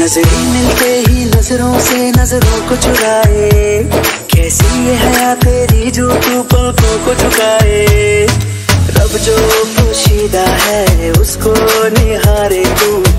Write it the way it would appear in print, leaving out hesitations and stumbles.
नजरें मिलते ही नजरों से नजरों को चुराए, कैसी ये हया तेरी जो तू पलकों को झुकाए। रब जो पोशीदा है उसको निहारे तू।